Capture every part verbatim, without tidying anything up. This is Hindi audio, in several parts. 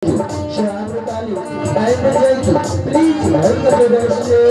शाम ताली टाइम पर जाएगी प्लीज हेल्प कर दो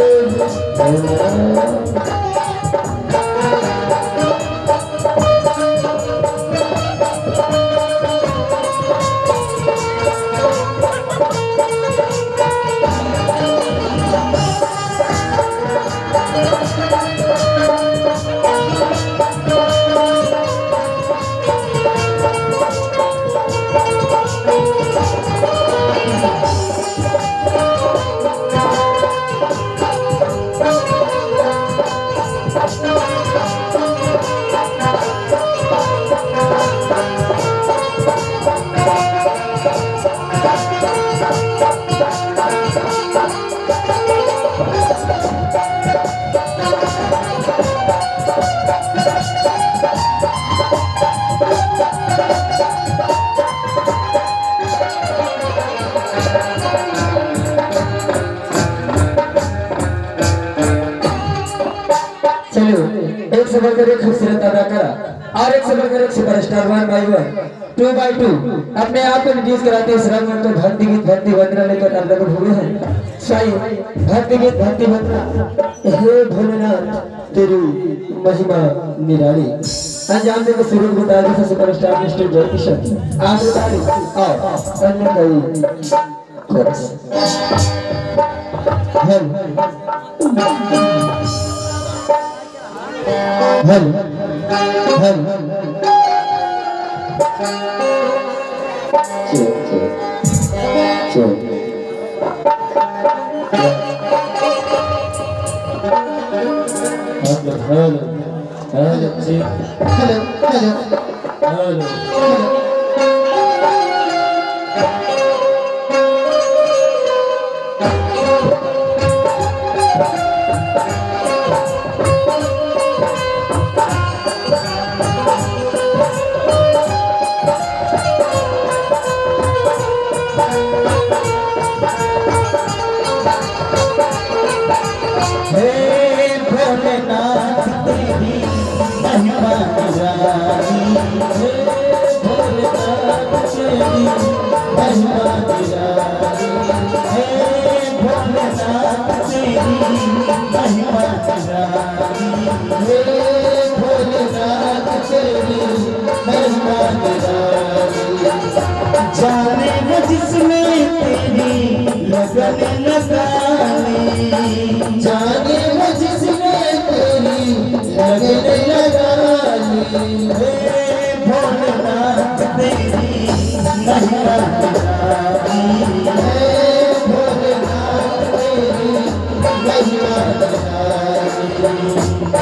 एक से बढ़कर एक खूबसूरत अदाकारा और एक से बढ़कर एक superstar one by one two by two अपने आप को इंट्रोड्यूस कराते हैं। इस रंग में तो भक्ति गीत भक्ति वंदना लेकर आप लोग हुए हैं साईं। भक्ति गीत भक्ति वंदना हे भोलेनाथ तेरी महिमा निराली। अंजाम देखो शुरू बता दो सुपरस्टार मिस्टर जय किशन आप बता दो और अन्य कई कोरस हेल हेल हेल check check check hello hello check hello hello hello जाने न जिसमें तेरी लगन लगानी जाने न जिसमें तेरी लगन लगानी हे भोलेनाथ तेरी महिमा निराली हे भोलेनाथ तेरी महिमा निराली।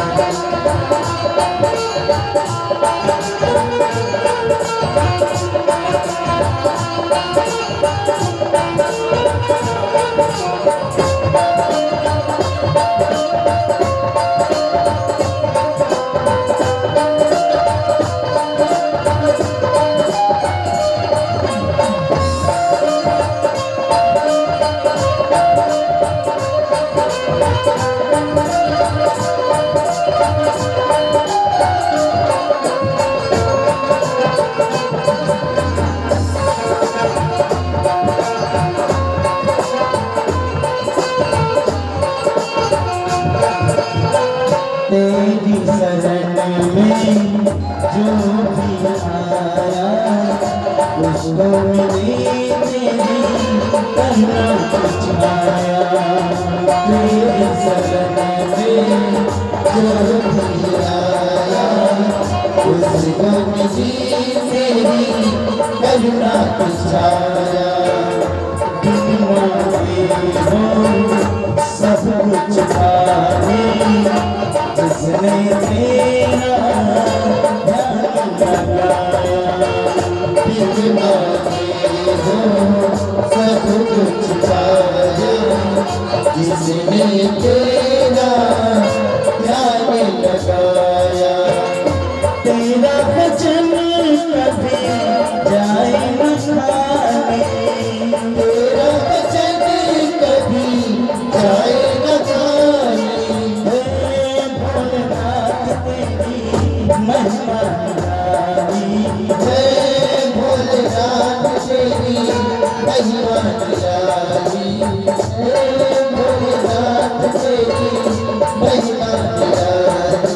तेरी शरण में जो भी आया उसको मिली तेरी करुणा कुछ आया। तेरी शरण में जो भी आया उसको मिली तेरी करुणा कुछ आया। दुनिया में हो सब कुछ पाने जिसने तेरा ध्यान लगाया बिना हो सब कुछ पाया जिसने तेरा ध्यान लगाया। तेरा वचन कभी जाए न खाने तेरा वचन कभी महिमा निराली हे भोलेनाथ तेरी महिमा निराली।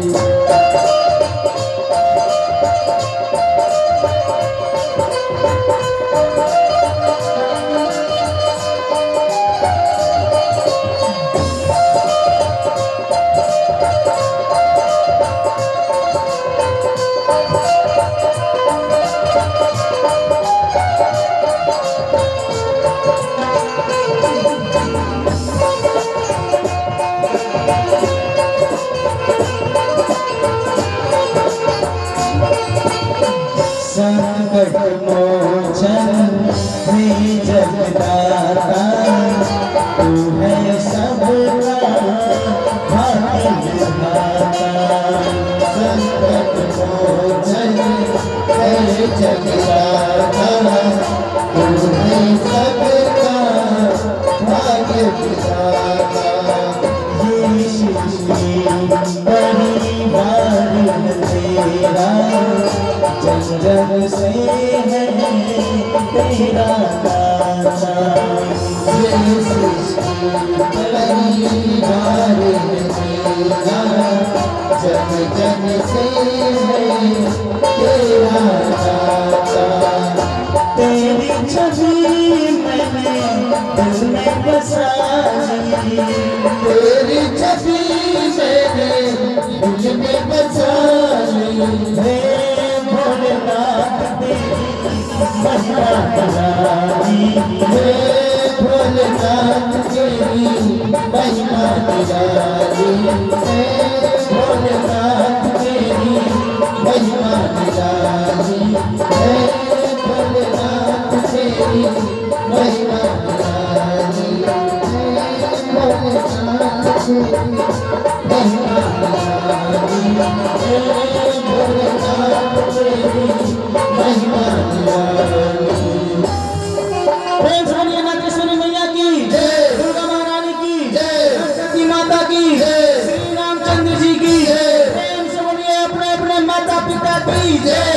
संकट मोचन हे जगदाता तू है सबका भाग्य विधाता। संकट मोचन हे जगदाता तू है सबका भाग्य विधाता। ये सृष्टि परिवार तेरा जग जग से है तेरा नाता। ये सृष्टि परिवार तेरा जग जग से है तेरा नाता। तेरी छवि मैंने दिल में बसाई तेरी छवि मैंने दिल में बसाई। भोलेनाथ तेरी महिमा निराली हे भोलेनाथ तेरी महिमा निराली हे भोलेनाथ तेरी महिमा निराली हे भोलेनाथ तेरी महिमा निराली हे भोलेनाथ तेरी महिमा निराली हे भोलेनाथ तेरी महिमा निराली। प्रेम से बोलिए नागेश्वरी मैया की जय, दुर्गा महारानी की जय, सरस्वती माता की जय, श्री रामचंद्र जी की जय। प्रेम से बोलिए अपने अपने माता पिता की जय।